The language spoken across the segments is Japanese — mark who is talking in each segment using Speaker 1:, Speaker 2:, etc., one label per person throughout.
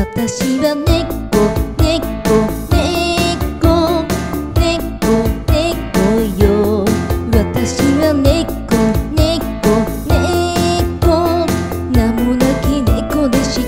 Speaker 1: 私は猫、猫、猫、猫、猫よ。私は猫、猫、猫、名もなき猫でした。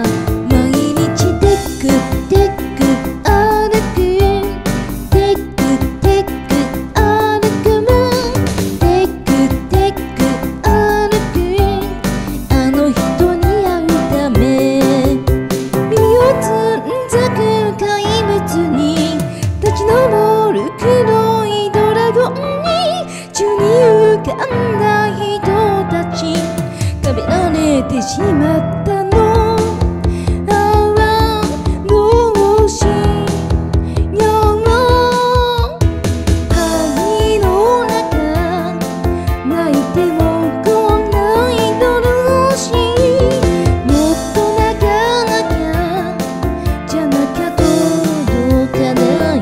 Speaker 1: 毎日テクテク歩く、テクテク歩くもテクテク歩く、あの人に会うため耳をつんざく怪物に立ち上る黒いドラゴンに宙に浮かんだ人たち食べられてしまったの。ああどうしよう。灰の中泣いても来ないドロシー、もっと泣かなきゃじゃなきゃ届かない。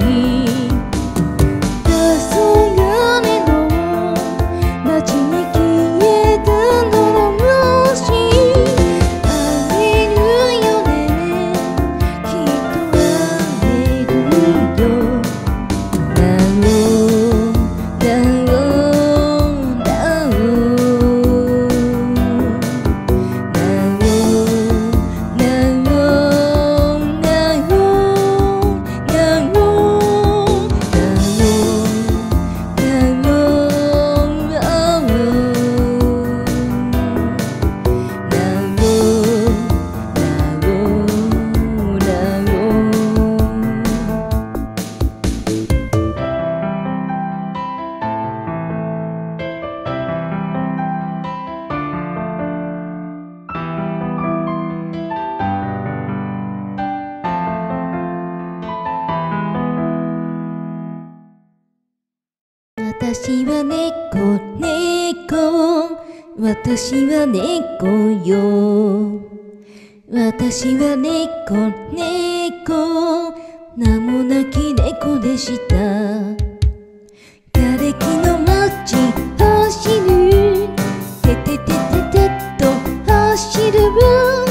Speaker 1: 黄昏の街に消えたドロシー、会えるよね、きっと会えるよ。だおだおだお私は猫、猫、私は猫よ。私は猫、猫、名もなき猫でした。瓦礫の街走る、てててててっと走る